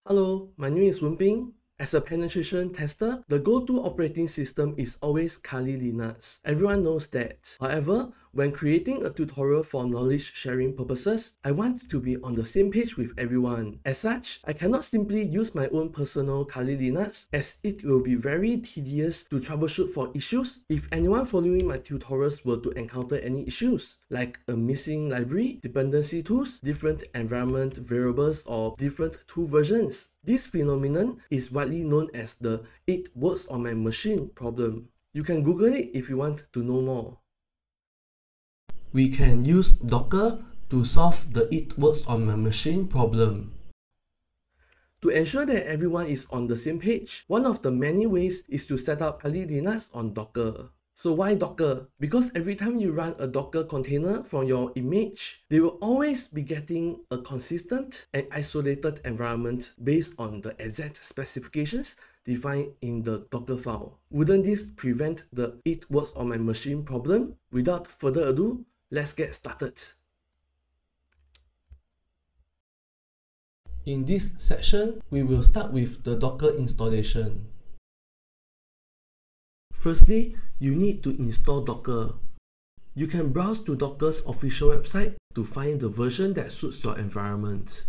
Hello, my name is Wenping. As a penetration tester, the go-to operating system is always Kali Linux. Everyone knows that. However, when creating a tutorial for knowledge sharing purposes, I want to be on the same page with everyone. As such, I cannot simply use my own personal Kali Linux, as it will be very tedious to troubleshoot for issues if anyone following my tutorials were to encounter any issues, like a missing library, dependency tools, different environment variables, or different tool versions. This phenomenon is widely known as the "it works on my machine" problem. You can Google it if you want to know more. We can use Docker to solve the "it works on my machine" problem. To ensure that everyone is on the same page, one of the many ways is to set up Kali Linux on Docker. So why Docker? Because every time you run a Docker container from your image, they will always be getting a consistent and isolated environment based on the exact specifications defined in the Docker file. Wouldn't this prevent the "it works on my machine" problem? Without further ado, let's get started. In this section, we will start with the Docker installation. Firstly, you need to install Docker. You can browse to Docker's official website to find the version that suits your environment.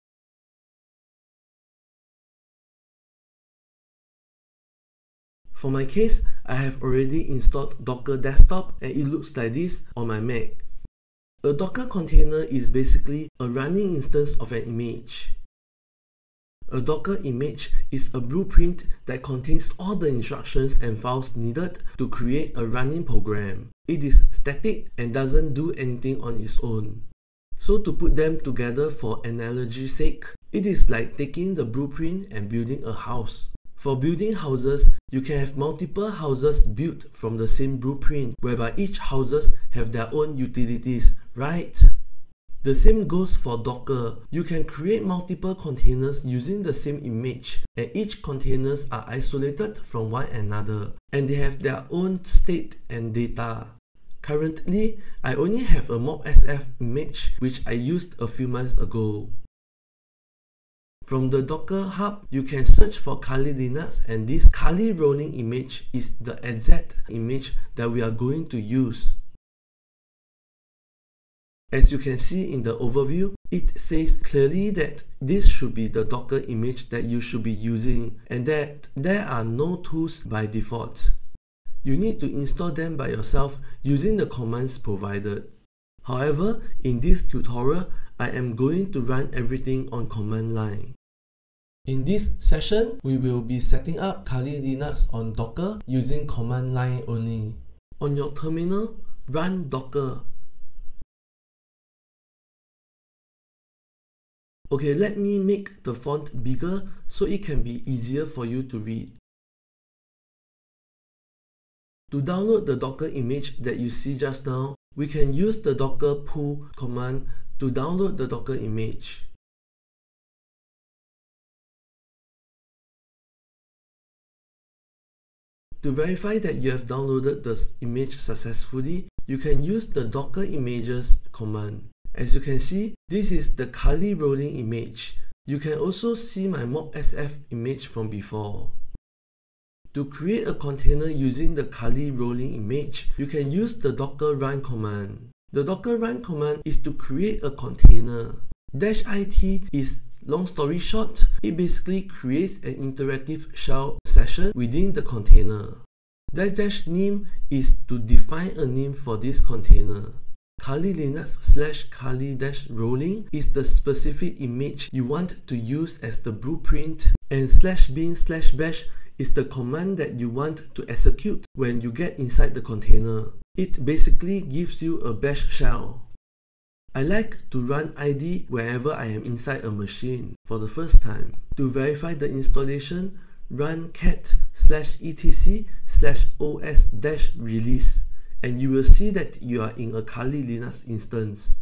For my case, I have already installed Docker Desktop and it looks like this on my Mac. A Docker container is basically a running instance of an image. A Docker image is a blueprint that contains all the instructions and files needed to create a running program. It is static and doesn't do anything on its own. So to put them together for analogy's sake, it is like taking the blueprint and building a house. For building houses, you can have multiple houses built from the same blueprint, whereby each houses have their own utilities, right? The same goes for Docker. You can create multiple containers using the same image, and each containers are isolated from one another, and they have their own state and data. Currently, I only have a mobsf image which I used a few months ago. From the Docker Hub, you can search for Kali Linux, and this Kali rolling image is the exact image that we are going to use. As you can see in the overview, it says clearly that this should be the Docker image that you should be using, and that there are no tools by default. You need to install them by yourself using the commands provided. However, in this tutorial, I am going to run everything on command line. In this session, we will be setting up Kali Linux on Docker using command line only. On your terminal, run Docker. Okay, let me make the font bigger so it can be easier for you to read. To download the Docker image that you see just now, we can use the docker pull command to download the Docker image. To verify that you have downloaded the image successfully, you can use the docker images command. As you can see, this is the Kali rolling image. You can also see my mobsf image from before. To create a container using the Kali rolling image, you can use the docker run command. The docker run command is to create a container. -it is, long story short, it basically creates an interactive shell session within the container. -name is to define a name for this container. Kali Linux /Kali-rolling is the specific image you want to use as the blueprint, and /bin/bash is the command that you want to execute when you get inside the container. It basically gives you a bash shell. I like to run id wherever I am inside a machine for the first time. To verify the installation, run cat/etc/os-release. And you will see that you are in a Kali Linux instance.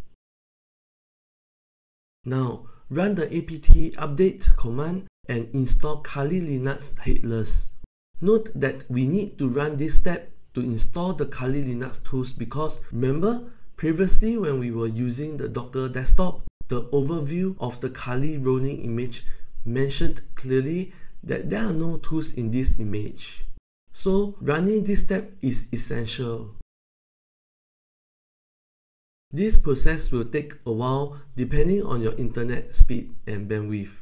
Now, run the apt update command and install Kali Linux headless. Note that we need to run this step to install the Kali Linux tools because remember, previously when we were using the Docker Desktop, the overview of the Kali rolling image mentioned clearly that there are no tools in this image. So running this step is essential. This process will take a while depending on your internet speed and bandwidth.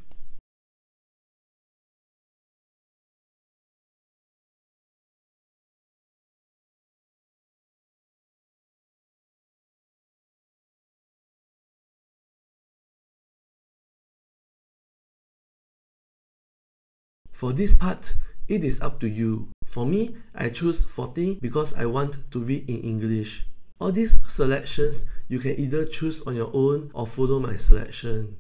For this part, it is up to you. For me, I choose 14 because I want to read in English. All these selections, you can either choose on your own or follow my selection.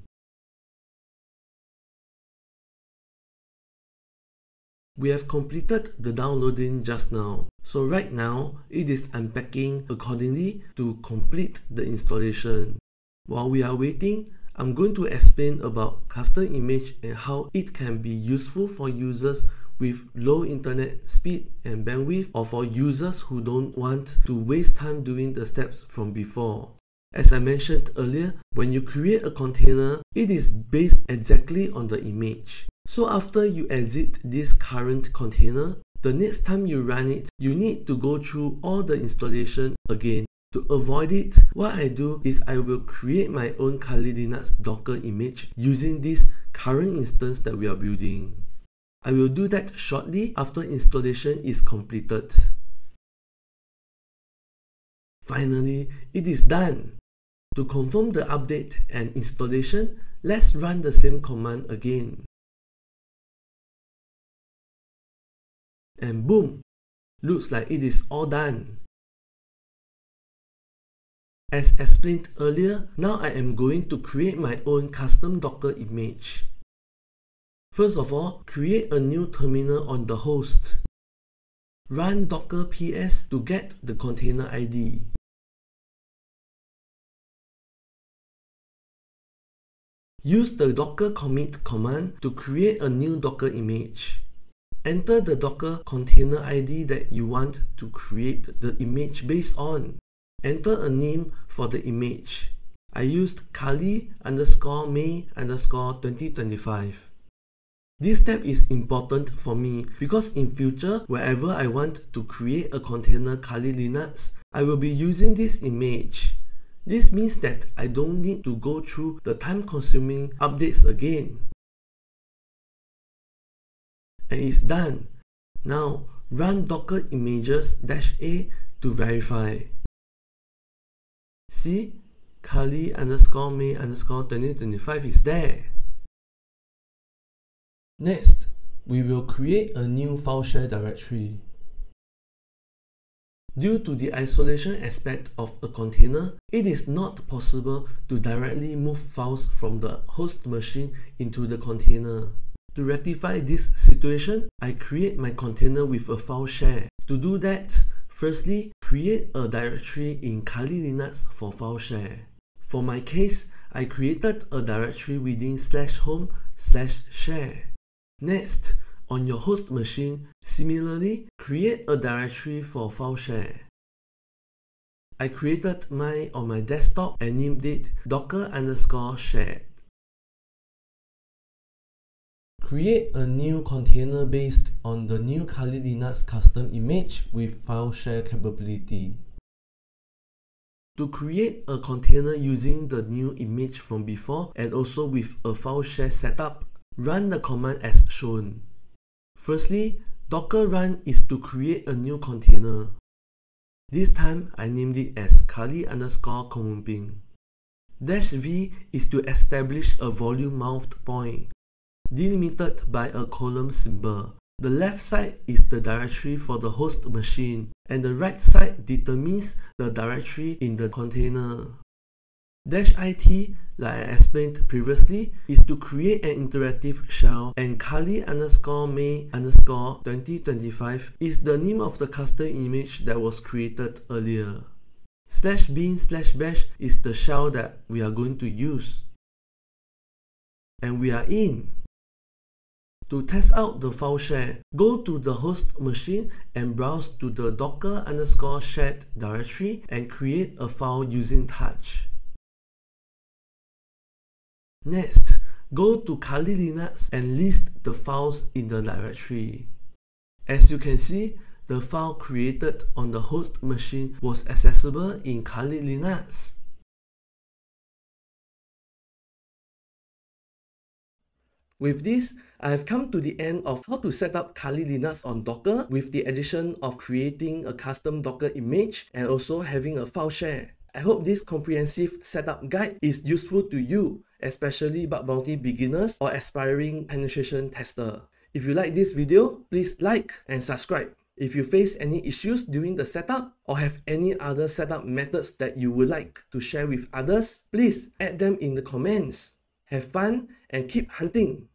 We have completed the downloading just now. So right now, it is unpacking accordingly to complete the installation. While we are waiting, I'm going to explain about custom image and how it can be useful for users with low internet speed and bandwidth, or for users who don't want to waste time doing the steps from before. As I mentioned earlier, when you create a container, it is based exactly on the image. So after you exit this current container, the next time you run it, you need to go through all the installation again. To avoid it, what I do is I will create my own Kali Linux Docker image using this current instance that we are building. I will do that shortly after installation is completed. Finally, it is done. To confirm the update and installation, let's run the same command again. And boom! Looks like it is all done. As explained earlier, now I am going to create my own custom Docker image. First of all, create a new terminal on the host. Run docker ps to get the container ID. Use the docker commit command to create a new Docker image. Enter the Docker container ID that you want to create the image based on. Enter a name for the image. I used Kali_May_2025. This step is important for me because in future, wherever I want to create a container Kali Linux, I will be using this image. This means that I don't need to go through the time-consuming updates again. And it's done. Now, run docker images-a to verify. See, Kali_May_2025 is there. Next, we will create a new file share directory. Due to the isolation aspect of a container, it is not possible to directly move files from the host machine into the container. To rectify this situation, I create my container with a file share. To do that, firstly, create a directory in Kali Linux for file share. For my case, I created a directory within /home/share. Next, on your host machine, similarly, create a directory for file share. I created mine on my desktop and named it docker_shared. Create a new container based on the new Kali Linux custom image with file share capability. To create a container using the new image from before and also with a file share setup, run the command as shown. Firstly, docker run is to create a new container. This time I named it as Kali_common_ping. -v is to establish a volume mount point, delimited by a column symbol. The left side is the directory for the host machine, and the right side determines the directory in the container. -it, like I explained previously, is to create an interactive shell, and Kali_May_2025 is the name of the custom image that was created earlier. /bin/bash is the shell that we are going to use. And we are in. To test out the file share, go to the host machine and browse to the docker_shared directory and create a file using touch. Next, go to Kali Linux and list the files in the directory. As you can see, the file created on the host machine was accessible in Kali Linux. With this, I have come to the end of how to set up Kali Linux on Docker with the addition of creating a custom Docker image and also having a file share. I hope this comprehensive setup guide is useful to you, especially bug bounty beginners or aspiring penetration tester. If you like this video, please like and subscribe. If you face any issues during the setup or have any other setup methods that you would like to share with others, please add them in the comments. Have fun and keep hunting!